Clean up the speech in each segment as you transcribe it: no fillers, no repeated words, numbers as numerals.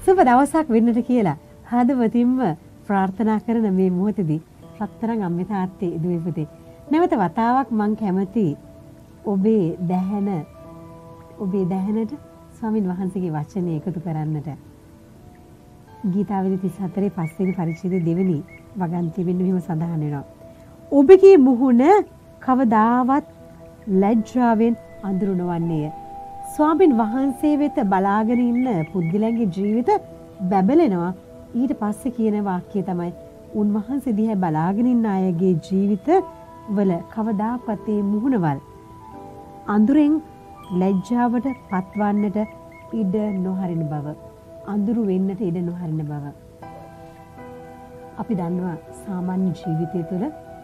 සුබ දවසක් වෙන්නට කියලා හදවතින්ම ප්‍රාර්ථනා කරන මේ මොහොතේදී රත්තරන් අම්මේ තාත්තේ දුවේ පුතේ නැවත වතාවක් මං කැමති ඔබේ දැහැනට ස්වාමින් වහන්සේගේ වචනේ එකතු කරන්නට. ගීතාවලි 34 පස්වෙනි පරිච්ඡේදයේ දෙවෙනි වගන්තිය වෙන්න මෙහෙම සඳහන් වෙනවා. ඔබගේ මුහුණ කවදාවත් ලැජ්ජාවෙන් අඳුරු නොවන්නේය. ස්වාමින් වහන්සේ වෙත බලාගෙන ඉන්න පුද්ගලයන්ගේ ජීවිත බැබලෙනවා. ඊට පස්සේ කියන වාක්‍යය තමයි උන්වහන්සේ දිහා බලාගෙන ඉන්න අයගේ ජීවිත වල කවදාකවත් මේ මුහුණවල් අඳුරෙන් ලැජ්ජාවට පත්වන්නට ඉඩ නොහරින බව. අඳුරු වෙන්නට ඉඩ නොහරින බව. අපි දන්නවා සාමාන්‍ය ජීවිතය තුළ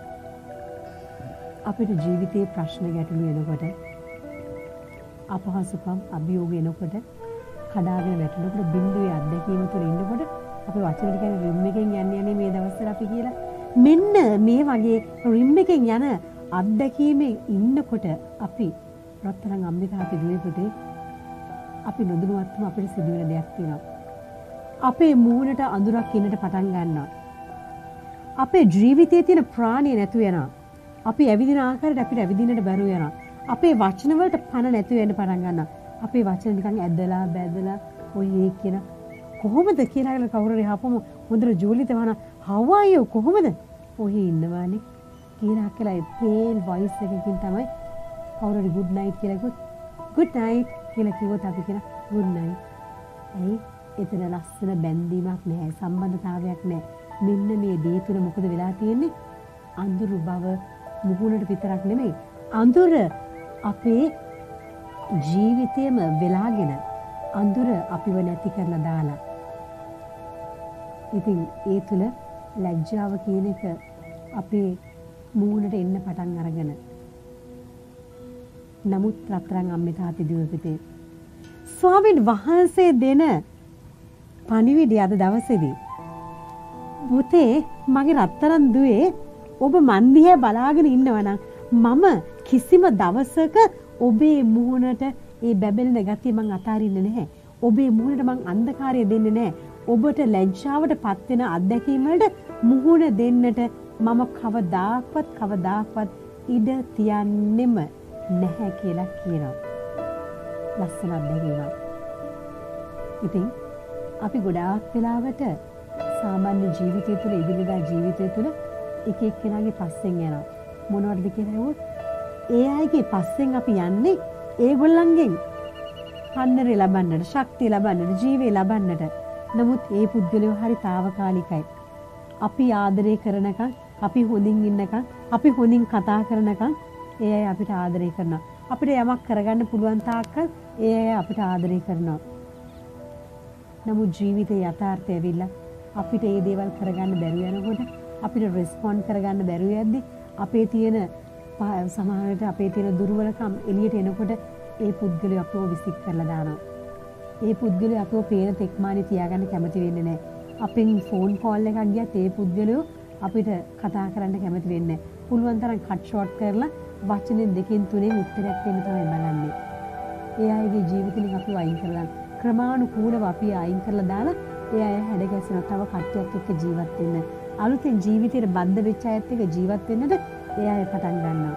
අපිට ජීවිතයේ ප්‍රශ්න ගැටලු එනකොට අපහසුකම් අභියෝග එනකොට කඩාගෙන වැටෙනකොට බිඳුවේ අත්දැකීම තුළ ඉන්නකොට අපි වචන ටික රිම් එකෙන් යන්නේ මේ දවස්වල අපි කියලා මෙන්න මේ වගේ රිම් එකෙන් යන අත්දැකීමේ ඉන්නකොට අපි රත්තරන් අම්මේ තාත්තේ දුවේ පුතේ අපි නොදැනුවත්වම අපිට සිදුවෙන දෙයක් තියෙනවා. අපේ මූණට අඳුරක් එන්නට පටන් ගන්නවා. අපේ ජීවිතයේ තියෙන ප්‍රාණිය නැතු වෙනවා. අපි ඇවිදින ආකාරයට අපිට ඇවිදින්නට බැරුව යනවා. අපේ වචන වලට පණ නැතු වෙන්න පටන් ගන්නවා. අපේ වචන නිකන් ඇදලා බැදලා ඔය කියන කොහොමද කියලා කවුරු හරි හපමු හොඳට ජූලි තවන how are you කොහොමද ඔහි ඉන්නවානේ කියලා පේල් වොයිස් එකකින් තමයි කවුරු හරි good night කියලා කිව්වොත් good night කියලා කිව්වොත් අපි කියන good night. ඇයි එතන ලස්සන බැඳීමක් නැහැ සම්බන්ධතාවයක් නැහැ. මෙන්න මේ දේ තුන මොකද වෙලා තියෙන්නේ? අඳුරු බව මුහුණට විතරක් නෙමෙයි අඳුර අපේ ජීවිතේම වෙලාගෙන අඳුර අපිව නැති කරලා දාලා. ඉතින් ඒ තුල ලැජ්ජාව කියන එක අපේ මූණට එන්න පටන් අරගෙන. නමුත් රත්තරන් අම්මේ තාත්තේ දුවපිටේ ස්වාමීන් වහන්සේ දෙන පණිවිඩය අද දවසේදී පුතේ මගේ රත්තරන් දුවේ ඔබ මන් දිහා බලාගෙන ඉන්නවා නම් මම කිසිම දවසක ඔබේ මුහුණට ඒ බැබලෙන ගතිය මං අතාරින්නේ නැහැ. ඔබේ මුහුණට මං අන්ධකාරය දෙන්නේ නැහැ. ඔබට ලැජ්ජාවට පත් වෙන අත්දැකීම් වලට මුහුණ දෙන්නට මම කවදාක්වත් ඉඩ තියන්නෙම නැහැ කියලා කියනවා. ලස්සන අත්දැකීමක්. ඉතින් අපි ගොඩාක් වෙලාවට සාමාන්‍ය ජීවිතය තුළ ඉදිරියදා ජීවිතය තුළ එක එක්කෙනාගේ පස්සෙන් යනවා. මොනවටද කියලා හෙව්වොත් ඒ අයගේ පස්සෙන් අපි යන්නේ ඒගොල්ලන්ගෙන් පන්නරේ ලබන්නට, ශක්තිය ලබන්නට, ජීවේ ලබන්නට. නමුත් ඒ පුද්ගලයෝ හරි తాවකාලිකයි. අපි ආදරය කරනකම්, අපි හොඳින් ඉන්නකම්, අපි හොඳින් කතා කරනකම් ඒ අය අපිට ආදරය කරනවා. අපිට යමක් කරගන්න පුළුවන් තාක්කල් ඒ අය අපිට ආදරය කරනවා. නමුත් ජීවිතයේ යථාර්ථය ඇවිල්ලා අපිට මේ දේවල් කරගන්න බැරුව යනකොට අපිට රෙස්පොන්ඩ් කරගන්න බැරුව යද්දී අපේ තියෙන සමහරවිට අපේ තියෙන දුර්වලකම් එළියට එනකොට ඒ පුද්ගලයා අපව විසික් කරලා දානවා. ඒ පුද්ගලයා අපව පේන තෙක්මානි තියාගන්න කැමති වෙන්නේ නැහැ. අපෙන් ෆෝන් කෝල් එකක් ගියත් ඒ පුද්ගලයා අපිට කතා කරන්න කැමති වෙන්නේ නැහැ. පුළුවන් තරම් කට් ෂෝට් කරලා වචනෙන් දෙකෙන් තුනෙන් උත්තරයක් දෙන්න තමයි බලන්නේ. ඒ අයගේ ජීවිතෙන් අපි වයින් කරලා ක්‍රමානුකූලව අපි අයින් කරලා දාලා ඒ අය හැඩගැසෙනවා තව කට්ටියක් එක්ක ජීවත් වෙන්න. අලුතෙන් ජීවිතේට බද්ධ වෙච්ච අයත් එක්ක ජීවත් වෙන්නද ඒ අය පටන් ගන්නවා.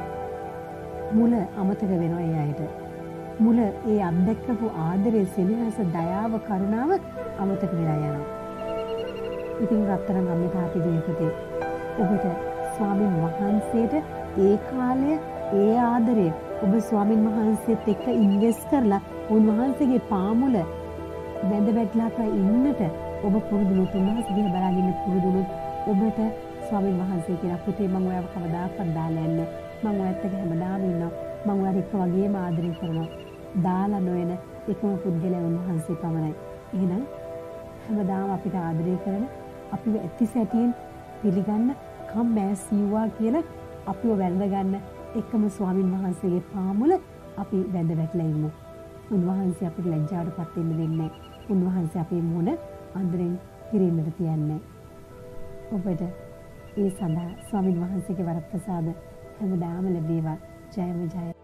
මුල අමතක වෙනවා ඒ අයට. මුල ඒ අත්දැකපු ආදරේ, සෙනෙහස, දයාව, කරුණාව අමතක වෙලා යනවා. ඉතින් රත්තරන් අම්මේ තාත්තේ දෙයකදී ඔබට ස්වාමින් වහන්සේට ඒ කාලය, ඒ ආදරය ඔබ ස්වාමින් වහන්සේත් එක්ක ඉන්වෙස්ට් කරලා උන්වහන්සේගේ පාමුල වැඳ වැටලා ඉන්නට ඔබ පුරුදුනොත්, උන්වහන්සේ දිහා බලාගෙන පුරුදුනොත් ඔබට ස්වාමින් වහන්සේ කියන පුතේ මම ඔයාව කවදාකවත් දාලා යන්නේ. මම ඔයත් එක්ක හැමදාම ඉන්නවා. මම ඔයාට එක්ක වගේම ආදරය කරනවා. දාලා නොයන එකම පුද්ගලයා උන්වහන්සේ පමණයි. එහෙනම් හැමදාම අපිට ආදරය කරන, අපිව ඇති සැටියෙන් පිළිගන්න, come as you are කියලා අපිව වැඳ ගන්න එකම ස්වාමින් වහන්සේගේ පාමුල අපි වැඳ වැටලා ඉමු. උන්වහන්සේ අපිට ලැජ්ජාවටපත් වෙන්න දෙන්නේ නැහැ. උන්වහන්සේ අපේ මුණ අඳුරෙන් පිරෙන්නට තියන්නේ. ඔබට ඒ සඳහා ස්වාමින් වහන්සේගේ වරප්‍රසාද හැමදාම ලැබේවා. ජයම ජය.